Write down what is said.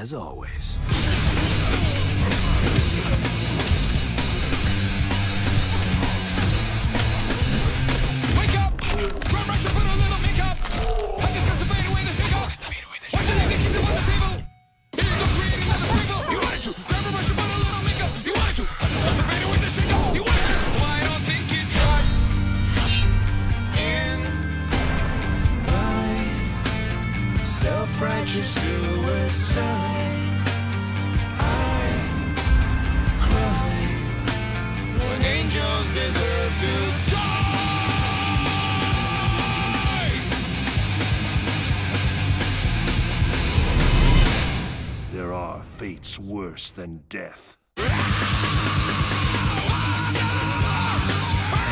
as always. Wake up! Run, rush, and put a little makeup! I can start to fade away the shake-up! Watch your nigga keep them on the table! Here you go, creating another table! You wanted to! Grab a brush and put a little makeup! You wanted to! I can start to fade away the shake-up! You wanted to! Well, I don't think you trust in my self-righteous suicide. I cry when angels deserve to die. There are fates worse than death. Burn